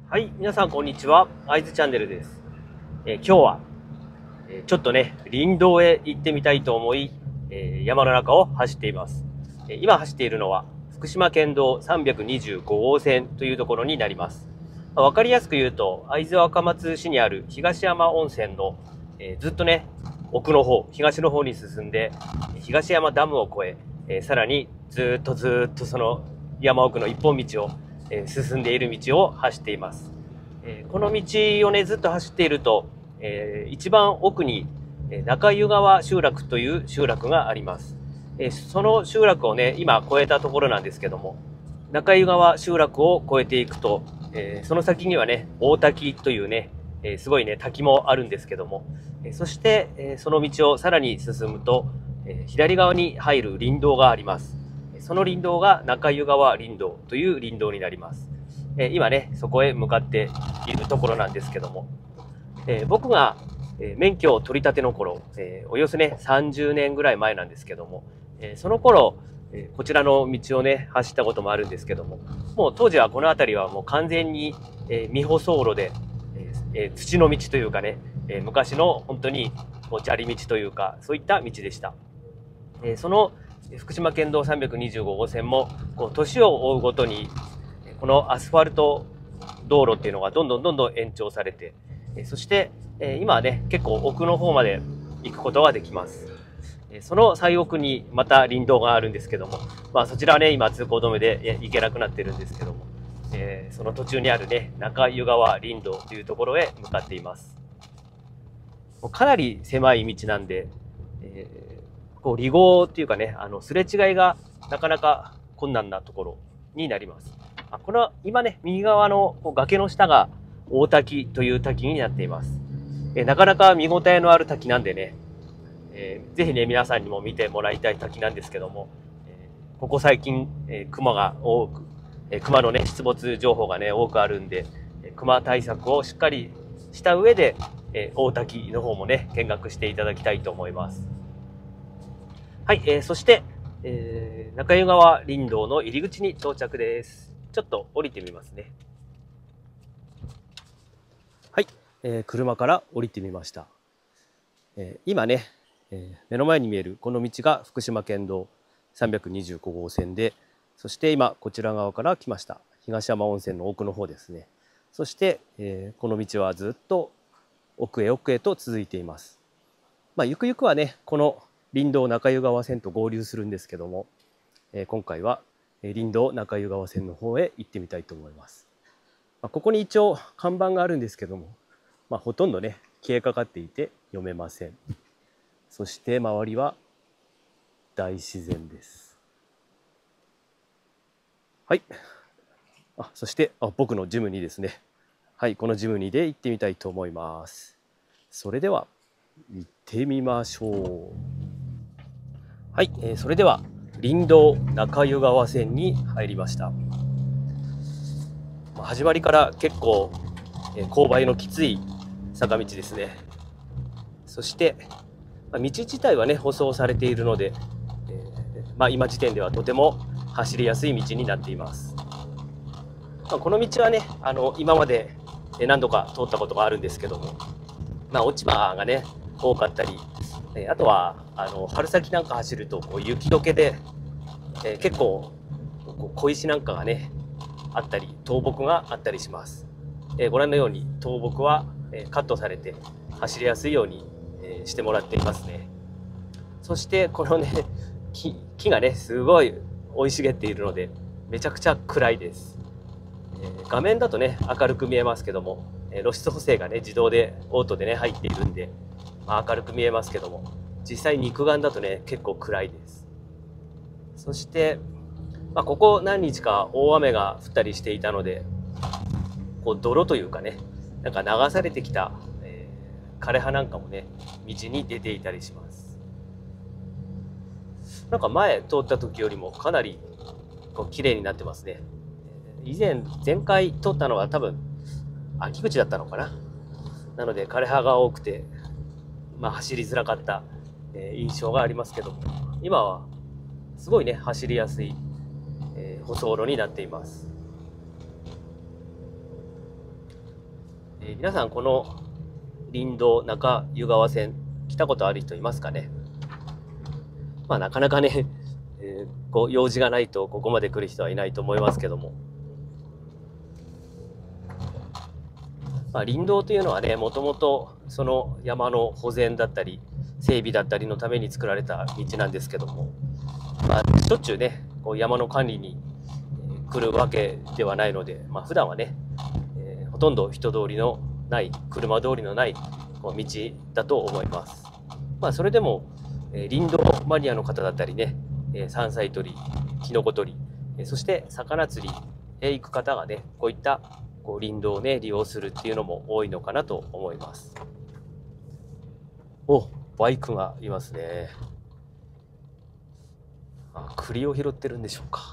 はい、皆さんこんにちは。会津チャンネルです。今日は、ちょっとね、林道へ行ってみたいと思い、山の中を走っています。今走っているのは、福島県道325号線というところになります。わかりやすく言うと、会津若松市にある東山温泉の、ずっとね、奥の方、東の方に進んで、東山ダムを越え、さらにずっとその山奥の一本道を進んでいる道を走っています。この道をねずっと走っていると、一番奥に中湯川集落という集落があります。その集落をね今越えたところなんですけども、中湯川集落を越えていくと、その先にはね大滝というね、すごいね滝もあるんですけども、そして、その道をさらに進むと、左側に入る林道があります。その林道が中湯川林道という林道になります。今ね、そこへ向かっているところなんですけども、僕が免許を取り立ての頃、およそね、30年ぐらい前なんですけども、その頃、こちらの道をね、走ったこともあるんですけども、もう当時はこの辺りはもう完全に未舗装路で、土の道というかね、昔の本当に砂利道というか、そういった道でした。その福島県道325号線も年を追うごとにこのアスファルト道路っていうのがどんどん延長されて、そして今はね結構奥の方まで行くことができます。その最奥にまた林道があるんですけども、そちらはね今通行止めで行けなくなってるんですけども、その途中にあるね中湯川林道というところへ向かっています。かなり狭い道なんで、離合っていうかね、すれ違いがなかなか困難なところになります。この今ね、右側の崖の下が大滝という滝になっています。なかなか見応えのある滝なんでね、ぜひね、皆さんにも見てもらいたい滝なんですけども、ここ最近、熊が多く、熊のね、出没情報がね、多くあるんで、熊対策をしっかりした上で、大滝の方もね、見学していただきたいと思います。はい、そして、中湯川林道の入り口に到着です。ちょっと降りてみますね。はい、車から降りてみました。今ね、目の前に見えるこの道が福島県道325号線で、そして今こちら側から来ました東山温泉の奥の方ですね。そして、この道はずっと奥へと続いています。ゆくゆくはねこの林道中湯川線と合流するんですけども、今回は林道中湯川線の方へ行ってみたいと思います。ここに一応看板があるんですけども、ほとんどね消えかかっていて読めません。そして周りは大自然です。はい。そして僕のジムニーですね。はい、このジムニーで行ってみたいと思います。それでは行ってみましょう。はい、それでは林道中湯川線に入りました。始まりから結構勾配のきつい坂道ですね。そして道自体はね舗装されているので、今時点ではとても走りやすい道になっています。この道はね今まで何度か通ったことがあるんですけども、落ち葉がね多かったり、あとは春先なんか走ると雪解けで、結構小石なんかがねあったり倒木があったりします。ご覧のように倒木はカットされて走りやすいようにしてもらっていますね。そしてこのね木がねすごい生い茂っているのでめちゃくちゃ暗いです。画面だとね明るく見えますけども、露出補正がね自動でオートでね入っているんで、明るく見えますけども、実際肉眼だとね結構暗いです。そして、ここ何日か大雨が降ったりしていたので、泥というかねなんか流されてきた、枯れ葉なんかもね道に出ていたりします。なんか前通った時よりもかなり綺麗になってますね。前回通ったのは多分秋口だったのかな。なので枯れ葉が多くて、走りづらかった印象がありますけども、今はすごいね走りやすい舗装路になっています。 皆さんこの林道中湯川線来たことある人いますかね。なかなかね、用事がないとここまで来る人はいないと思いますけども、林道というのはね、もともとその山の保全だったり整備だったりのために作られた道なんですけども、しょっちゅうね山の管理に来るわけではないので、普段はね、ほとんど人通りのない車通りのない道だと思います。それでも、林道マニアの方だったりね、山菜採り、キノコ採り、そして魚釣りへ行く方がね、こういった林道をね利用するっていうのも多いのかなと思います。バイクがいますね。栗を拾ってるんでしょうか。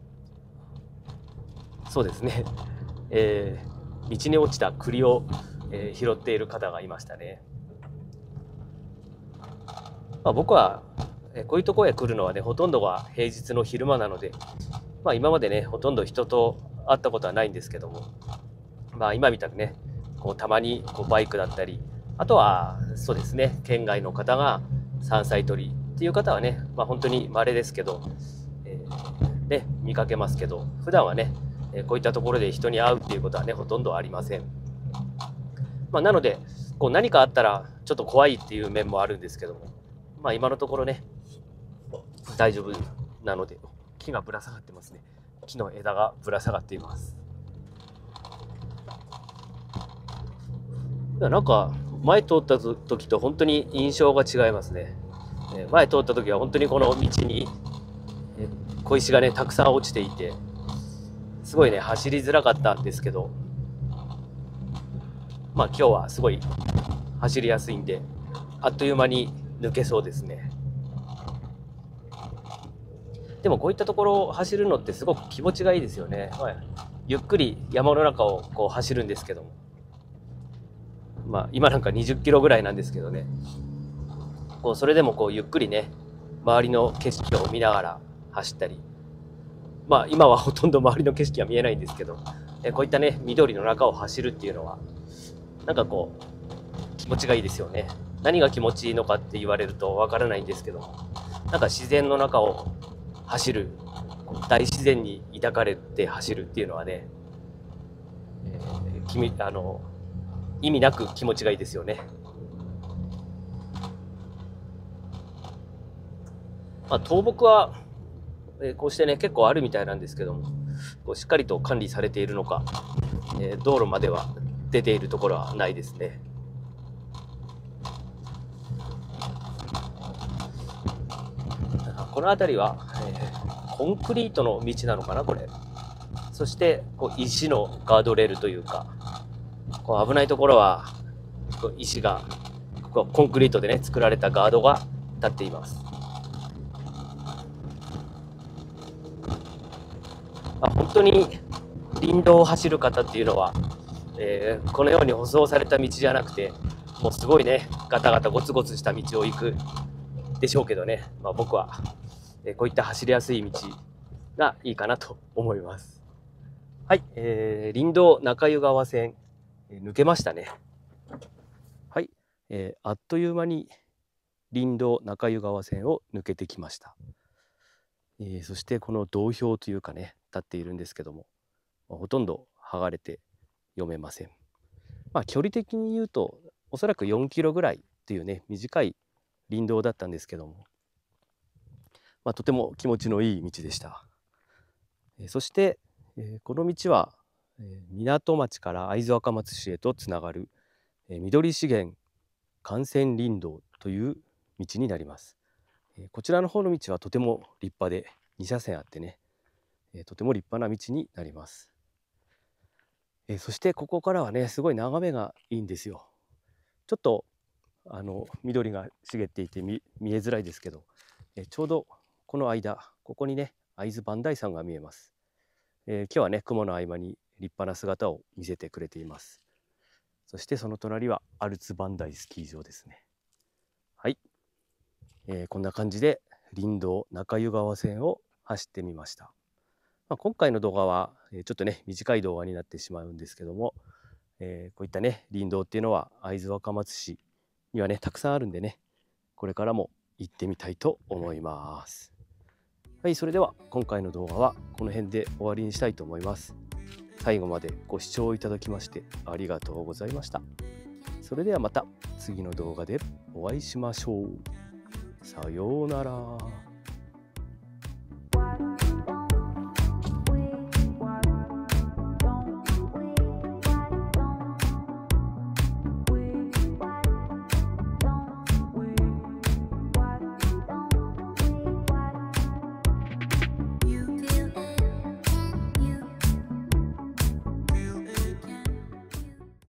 そうですね、道に落ちた栗を、拾っている方がいましたね。僕はこういうところへ来るのはね、ほとんどが平日の昼間なので、今までねほとんど人と会ったことはないんですけども、今みたくねたまにバイクだったり、あとはそうですね、県外の方が山菜採りっていう方はね、本当に稀ですけど、見かけますけど、普段はねこういったところで人に会うっていうことはねほとんどありません。なので何かあったらちょっと怖いっていう面もあるんですけども、今のところね大丈夫なので。木がぶら下がってますね。木の枝がぶら下がっています。なんか前通った時と本当に印象が違いますね。前通った時は本当にこの道に小石がねたくさん落ちていて、すごいね走りづらかったんですけど、今日はすごい走りやすいんで、あっという間に抜けそうですね。でもこういったところを走るのってすごく気持ちがいいですよね。ゆっくり山の中を走るんですけども、今なんか20キロぐらいなんですけどね、それでもゆっくりね周りの景色を見ながら走ったり、今はほとんど周りの景色は見えないんですけど、こういったね緑の中を走るっていうのはなんか気持ちがいいですよね。何が気持ちいいのかって言われるとわからないんですけど、なんか自然の中を走る、大自然に抱かれて走るっていうのはね、意味なく気持ちがいいですよね。倒木は、こうしてね結構あるみたいなんですけども、しっかりと管理されているのか、道路までは出ているところはないですね。この辺りは、コンクリートの道なのかなこれ。そして石のガードレールというか、危ないところは石がコンクリートでね作られたガードが立っています。本当に林道を走る方っていうのは、このように舗装された道じゃなくて、もうすごいねガタガタゴツゴツした道を行くでしょうけどね、僕は、こういった走りやすい道がいいかなと思います。はい、林道中湯川線、抜けましたね。はい、あっという間に林道中湯川線を抜けてきました。そしてこの道標というかね立っているんですけども、ほとんど剥がれて読めません。距離的に言うとおそらく4キロぐらいというね短い林道だったんですけども、とても気持ちのいい道でした。そして、この道は、港町から会津若松市へとつながる、緑資源幹線林道という道になります。こちらの方の道はとても立派で2車線あってね、とても立派な道になります。そしてここからはねすごい眺めがいいんですよ。ちょっと緑が茂っていて 見えづらいですけど、ちょうどこの間ここにね会津磐梯山が見えます。今日はね雲の合間に立派な姿を見せてくれています。そしてその隣はアルツ磐梯スキー場ですね。はい、こんな感じで林道中湯川線を走ってみました。今回の動画はちょっとね短い動画になってしまうんですけども、 こういったね林道っていうのは会津若松市にはねたくさんあるんでね、これからも行ってみたいと思います。はい、それでは今回の動画はこの辺で終わりにしたいと思います。最後までご視聴いただきましてありがとうございました。それではまた次の動画でお会いしましょう。さようなら。